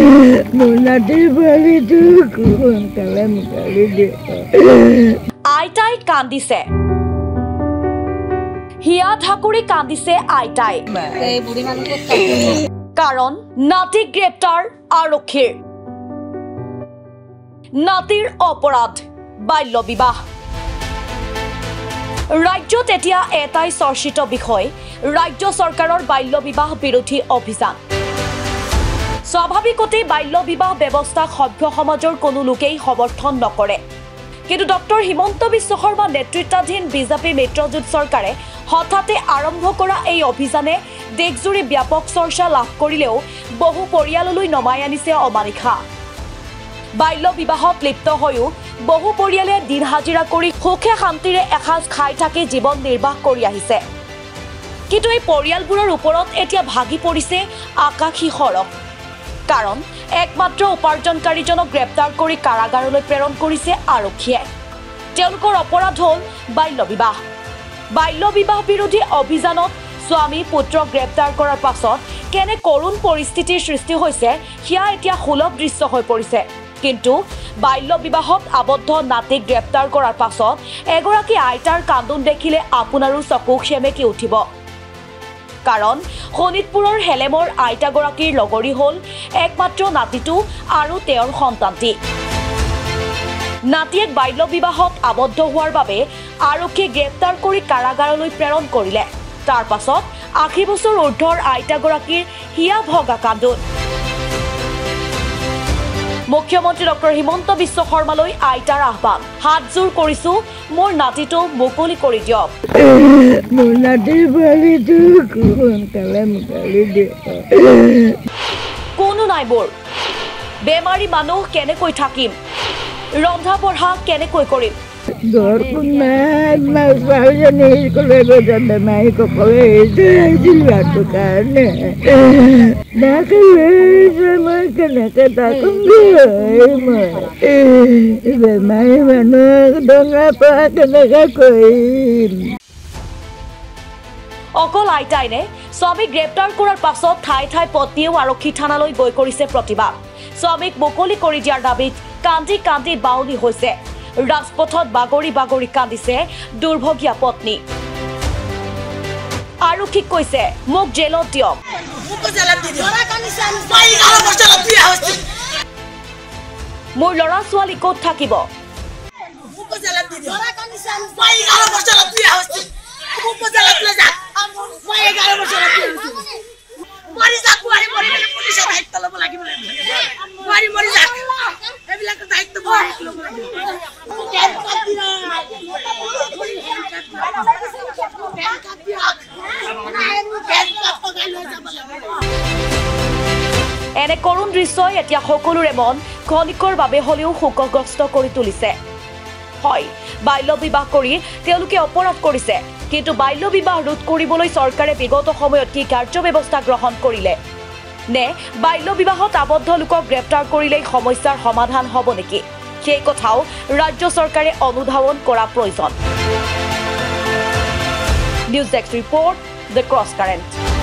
আইতাই কান্দিছে হিয়া ঠাকুৰে কান্দিছে আইতাই কাৰণ নাতি গ্ৰেপ্তাৰ আৰক্ষীৰ নাতিৰ অপৰাধ বাল্য বিবাহ ৰাজ্যত এতিয়া এটাই চৰ্চিত বিষয় ৰাজ্য চৰকাৰৰ বাল্য বিবাহ বিৰোধী অভিযান স্বাভাৱিকতেই বাল্য বিবাহ ব্যৱস্থাক সভ্য সমাজৰ কোনো লোকেই সমৰ্থন নকৰে কিন্তু ডক্টৰ হিমন্ত বিশ্ব শৰ্মা নেতৃত্বাধীন বিজেপি মিত্ৰজোঁট চৰকাৰে হঠাতে আৰম্ভ কৰা এই অভিযানে দেশজুৰি ব্যাপক চৰ্চা লাভ কৰিলেও বহু পৰিয়াললৈ নমাই আনিছে অমানিশা বাল্য বিবাহত লিপ্ত হৈও বহু পৰিয়ালে দিন হাজিৰা কৰি সুখে শান্তিৰে এসাঁজ খাই থাকি জীৱন নিৰ্বাহ কৰি আহিছে কিন্তু এই পৰিয়ালবোৰৰ ওপৰত এতিয়া ভাগি পৰিছে আকাশী সৰক কাৰণ একমাত্ৰ উপাৰ্জনকাৰীজনক গ্ৰেপ্তাৰ কৰি কাৰাগাৰলৈ প্ৰেৰণ কৰিছে আৰক্ষীয়ে তেওঁলোকৰ অপৰাধ হ'ল বাল্য বিবাহ বিৰোধী অভিযানত স্বামী পুত্ৰক গ্ৰেপ্তাৰ কৰাৰ পাছত কেনে কৰুণ পৰিস্থিতিৰ সৃষ্টি হৈছে সেয়া এতিয়া সুলভ দৃশ্য হৈ পৰিছে কিন্তু বাল্য বিবাহত আবদ্ধ নাতিক গ্ৰেপ্তাৰ কৰাৰ পাছত এগৰাকী আইতাৰ কান্দোন দেখিলে আপোনাৰো চকু সেমেকি উঠিব কাৰণ শোণিতপুৰৰ হেলেমৰ আইতাগৰাকীৰ লগৰী হ'ল একমাত্ৰ নাতিটো আৰু তেওঁৰ সন্তানটি নাতিয়েক বাল্য বিবাহত আবদ্ধ হোৱাৰ বাবে আৰক্ষীয়ে গ্ৰেপ্তাৰ কৰি কাৰাগাৰলৈ প্ৰেৰণ কৰিলে তাৰ পাছত ৮০ বছৰ ঊৰ্ধৰ আইতাগৰাকীৰ হিয়া ভগা কান্দোন মুখ্যমন্ত্ৰী ডক্টৰ হিমন্ত বিশ্ব শৰ্মালৈ আইতাৰ আহ্বান হাতজোৰ কৰিছো মোৰ নাতিটো মুকলি কৰি দিয়ক কোনো নাই বৰ বেমাৰী মানুহ কেনেকৈ থাকিম ৰন্ধা বঢ়া কেনেকৈ কৰিম অকল আইতাই নে স্বামীক গ্ৰেপ্তাৰ কৰাৰ পাছত ঠাই ঠাই পত্নীয়েও আৰক্ষী থানালৈ গৈ কৰিছে প্ৰতিবাদ স্বামীক মুকলি কৰি দিয়াৰ দাবীত কান্দি কান্দি বাউলি হৈছে ৰাজপথত বাগৰি কান্দিছে দুৰ্ভগীয়া পত্নী আৰক্ষীক কৈছে মোক জেলত দিয়ক মোৰ ল'ৰা ছোৱালী ক'ত থাকিব এনে কৰুণ দৃশ্যই এতিয়া সকলোৰে মন ক্ষণিকৰ বাবে হলেও শোকগ্ৰস্ত কৰি তুলিছে হয় বাল্য বিবাহ কৰি তেওঁলোকে অপৰাধ কৰিছে কিন্তু বাল্য বিবাহ ৰোধ কৰিবলৈ চৰকাৰে বিগত সময়ত কি কাৰ্য ব্যৱস্থা গ্ৰহণ কৰিলে নে বাল্য বিবাহত আবদ্ধ লোকক গ্ৰেপ্তাৰ কৰিলেই সমস্যাৰ সমাধান হ'ব নেকি সেই কথাও ৰাজ্য চৰকাৰে অনুধাৱন কৰা প্ৰয়োজন news desk report the cross current